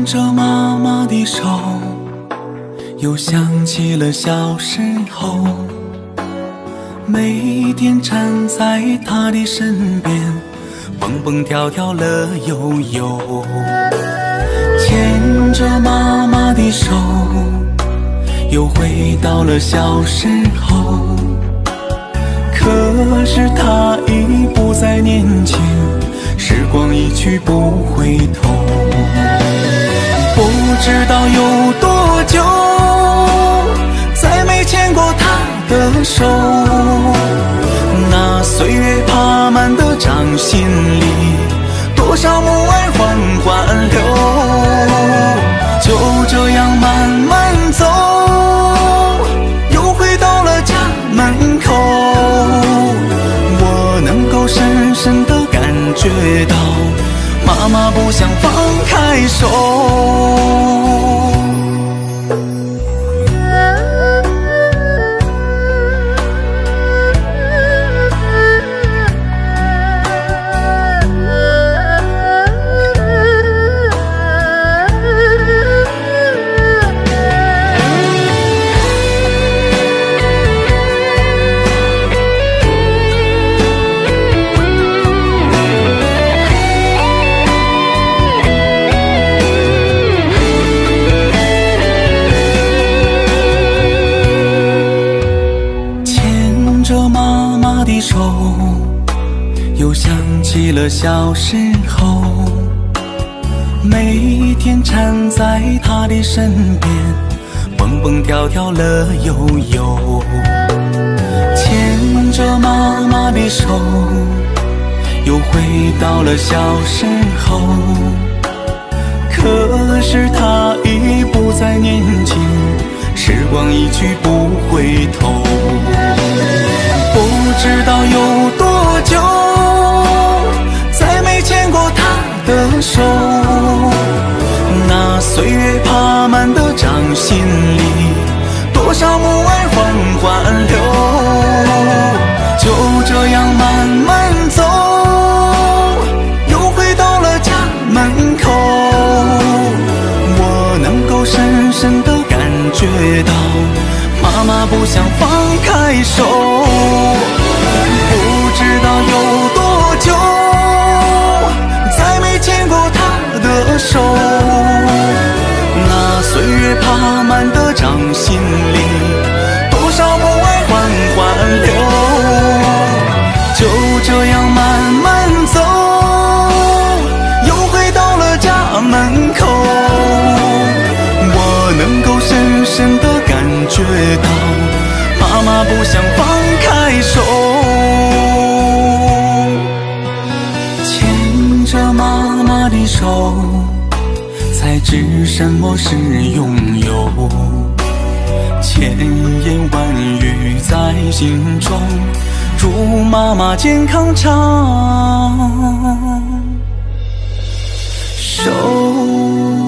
着妈妈的手，又想起了小时候，每天站在她的身边，蹦蹦跳跳乐悠悠。牵着妈妈的手，又回到了小时候，可是她已不再年轻，时光一去不回头。不知道有多久，再没牵过她的手，那岁月爬满的掌心里，多少母爱缓缓流。就这样慢慢走，又回到了家门口，我能够深深地感觉到，妈妈不想放开手。手又想起了小时候，每天站在她的身边，蹦蹦跳跳乐悠悠。牵着妈妈的手，又回到了小时候，可是她已不再年轻，时光一去不回头。不知道有多久，再没牵过她的手，那岁月爬满的掌心里，多少母爱缓缓流。就这样慢慢走，又回到了家门口，我能够深深地感觉到，妈妈不想放开手。不知道有多久，再没牵过她的手，那岁月爬满的掌心里，多少母爱缓缓流。就这样慢慢走，又回到了家门口，我能够深深地感觉到，妈妈不想放开手。牵着妈妈的手，才知什么是拥有，千言万语在心中，祝妈妈健康长寿。